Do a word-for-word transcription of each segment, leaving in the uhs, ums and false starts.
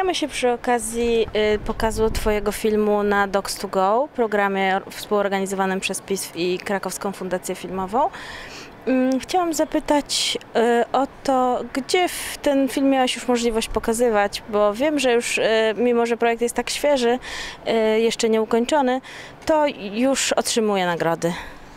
Spotykamy się przy okazji y, pokazu Twojego filmu na Docs to Go, programie współorganizowanym przez PISF i Krakowską Fundację Filmową. Y, chciałam zapytać y, o to, gdzie w ten film miałaś już możliwość pokazywać, bo wiem, że już, y, mimo że projekt jest tak świeży, y, jeszcze nie ukończony, to już otrzymuje nagrody.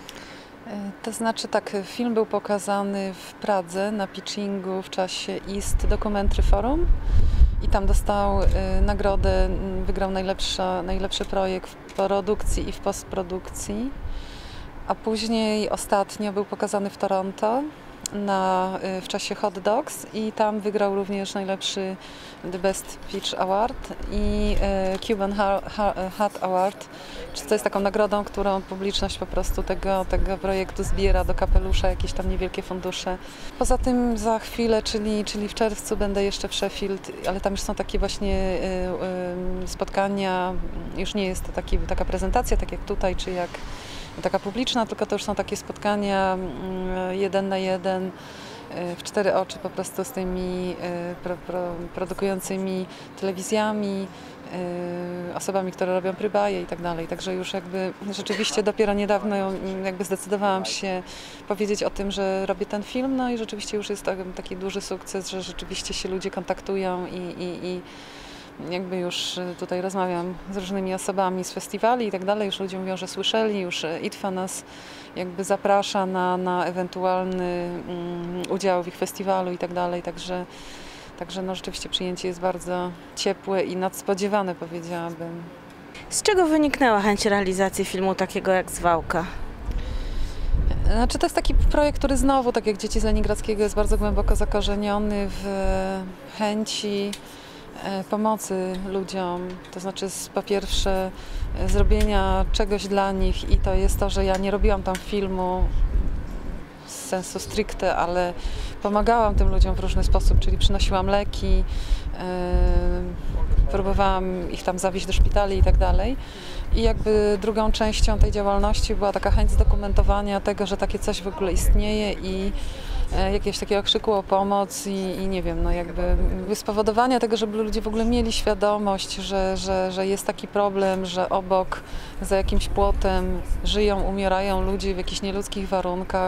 To znaczy tak, film był pokazany w Pradze na pitchingu w czasie East Documentary Forum i tam dostał y, nagrodę, wygrał najlepsza, najlepszy projekt w produkcji i w postprodukcji, a później ostatnio był pokazany w Toronto na, y, w czasie Hot Docs i tam wygrał również najlepszy The Best Pitch Award i y, Cuban Hat Award, co jest taką nagrodą, którą publiczność po prostu tego, tego projektu zbiera do kapelusza, jakieś tam niewielkie fundusze. Poza tym za chwilę, czyli, czyli w czerwcu będę jeszcze w Sheffield, ale tam już są takie właśnie y, y, spotkania, już nie jest to taki, taka prezentacja, tak jak tutaj, czy jak taka publiczna, tylko to już są takie spotkania jeden na jeden, w cztery oczy po prostu z tymi pro, pro, produkującymi telewizjami, osobami, które robią prybaje i tak dalej. Także już jakby rzeczywiście dopiero niedawno jakby zdecydowałam się powiedzieć o tym, że robię ten film, no i rzeczywiście już jest taki duży sukces, że rzeczywiście się ludzie kontaktują i, i, i jakby już tutaj rozmawiam z różnymi osobami z festiwali i tak dalej, już ludzie mówią, że słyszeli, już I T F A nas jakby zaprasza na, na ewentualny um, udział w ich festiwalu i tak dalej, także, także no rzeczywiście przyjęcie jest bardzo ciepłe i nadspodziewane, powiedziałabym. Z czego wyniknęła chęć realizacji filmu takiego jak Zwałka? Znaczy to jest taki projekt, który znowu, tak jak Dzieci z Leningradzkiego, jest bardzo głęboko zakorzeniony w chęci pomocy ludziom, to znaczy po pierwsze zrobienia czegoś dla nich i to jest to, że ja nie robiłam tam filmu z sensu stricte, ale pomagałam tym ludziom w różny sposób, czyli przynosiłam leki, yy, próbowałam ich tam zawieźć do szpitali i tak dalej. I jakby drugą częścią tej działalności była taka chęć zdokumentowania tego, że takie coś w ogóle istnieje i jakiegoś takiego krzyku o pomoc i, i nie wiem, no jakby spowodowania tego, żeby ludzie w ogóle mieli świadomość, że, że, że jest taki problem, że obok, za jakimś płotem żyją, umierają ludzie w jakichś nieludzkich warunkach,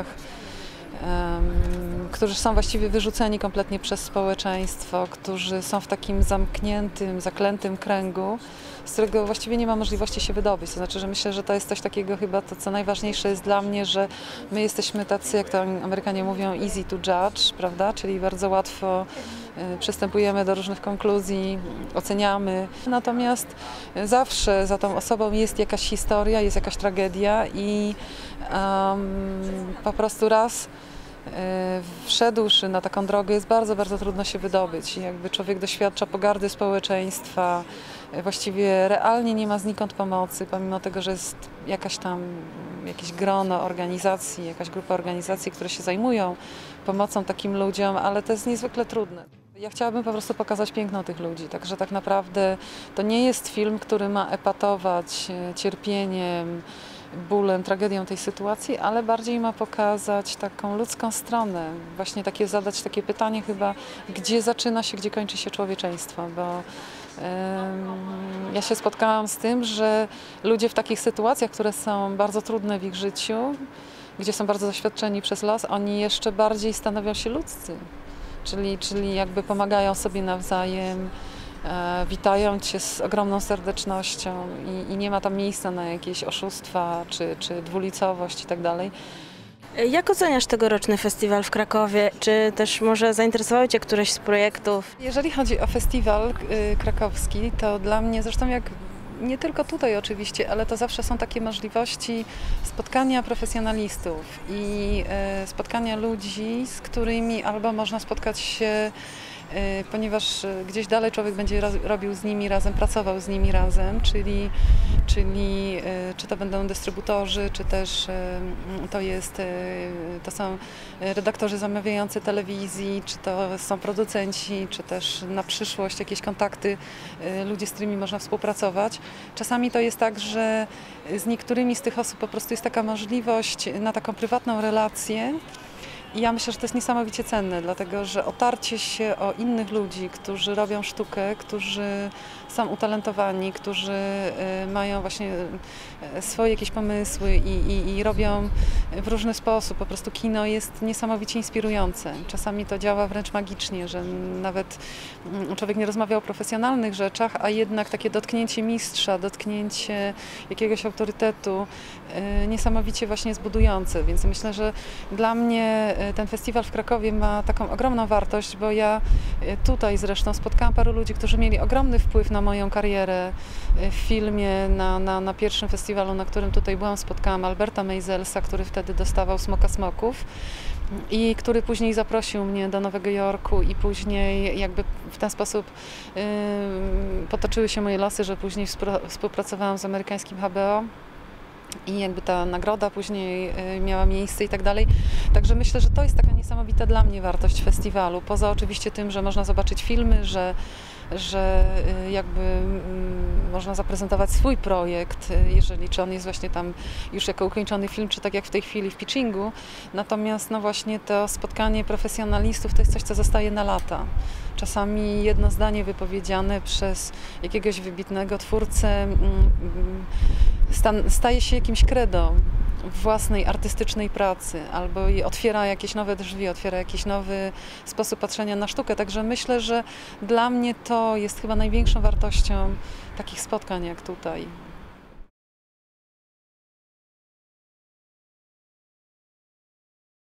um, którzy są właściwie wyrzuceni kompletnie przez społeczeństwo, którzy są w takim zamkniętym, zaklętym kręgu, z którego właściwie nie ma możliwości się wydobyć. To znaczy, że myślę, że to jest coś takiego chyba, to co najważniejsze jest dla mnie, że my jesteśmy tacy, jak to Amerykanie mówią, easy to judge, prawda? Czyli bardzo łatwo y, przystępujemy do różnych konkluzji, oceniamy. Natomiast zawsze za tą osobą jest jakaś historia, jest jakaś tragedia i um, po prostu raz wszedłszy na taką drogę, jest bardzo, bardzo trudno się wydobyć. Jakby człowiek doświadcza pogardy społeczeństwa, właściwie realnie nie ma znikąd pomocy, pomimo tego, że jest jakaś tam, jakieś grono organizacji, jakaś grupa organizacji, które się zajmują pomocą takim ludziom, ale to jest niezwykle trudne. Ja chciałabym po prostu pokazać piękno tych ludzi, także tak naprawdę to nie jest film, który ma epatować cierpieniem, bólem, tragedią tej sytuacji, ale bardziej ma pokazać taką ludzką stronę. Właśnie takie zadać takie pytanie chyba, gdzie zaczyna się, gdzie kończy się człowieczeństwo, bo um, ja się spotkałam z tym, że ludzie w takich sytuacjach, które są bardzo trudne w ich życiu, gdzie są bardzo doświadczeni przez los, oni jeszcze bardziej stanowią się ludzcy, czyli, czyli jakby pomagają sobie nawzajem, witają Cię z ogromną serdecznością i, i nie ma tam miejsca na jakieś oszustwa czy, czy dwulicowość i tak dalej. Jak oceniasz tegoroczny festiwal w Krakowie? Czy też może zainteresowały Cię któreś z projektów? Jeżeli chodzi o festiwal y, krakowski, to dla mnie, zresztą jak nie tylko tutaj oczywiście, ale to zawsze są takie możliwości spotkania profesjonalistów i y, spotkania ludzi, z którymi albo można spotkać się, ponieważ gdzieś dalej człowiek będzie robił z nimi razem, pracował z nimi razem, czyli, czyli czy to będą dystrybutorzy, czy też to, jest, to są redaktorzy zamawiający telewizji, czy to są producenci, czy też na przyszłość jakieś kontakty, ludzie, z którymi można współpracować. Czasami to jest tak, że z niektórymi z tych osób po prostu jest taka możliwość na taką prywatną relację, I ja myślę, że to jest niesamowicie cenne, dlatego że otarcie się o innych ludzi, którzy robią sztukę, którzy są utalentowani, którzy y, mają właśnie y, swoje jakieś pomysły i, i, i robią w różny sposób. Po prostu kino jest niesamowicie inspirujące. Czasami to działa wręcz magicznie, że nawet y, człowiek nie rozmawia o profesjonalnych rzeczach, a jednak takie dotknięcie mistrza, dotknięcie jakiegoś autorytetu y, niesamowicie właśnie jest budujące. Więc myślę, że dla mnie ten festiwal w Krakowie ma taką ogromną wartość, bo ja tutaj zresztą spotkałam paru ludzi, którzy mieli ogromny wpływ na moją karierę w filmie. Na, na, na pierwszym festiwalu, na którym tutaj byłam, spotkałam Alberta Meiselsa, który wtedy dostawał Smoka Smoków i który później zaprosił mnie do Nowego Jorku i później jakby w ten sposób yy, potoczyły się moje losy, że później współpracowałam z amerykańskim H B O. I jakby ta nagroda później miała miejsce i tak dalej. Także myślę, że to jest taka niesamowita dla mnie wartość festiwalu. Poza oczywiście tym, że można zobaczyć filmy, że, że jakby można zaprezentować swój projekt, jeżeli czy on jest właśnie tam już jako ukończony film, czy tak jak w tej chwili w pitchingu. Natomiast no właśnie to spotkanie profesjonalistów to jest coś, co zostaje na lata. Czasami jedno zdanie wypowiedziane przez jakiegoś wybitnego twórcę staje się jakimś credo własnej artystycznej pracy albo otwiera jakieś nowe drzwi, otwiera jakiś nowy sposób patrzenia na sztukę. Także myślę, że dla mnie to jest chyba największą wartością takich spotkań jak tutaj.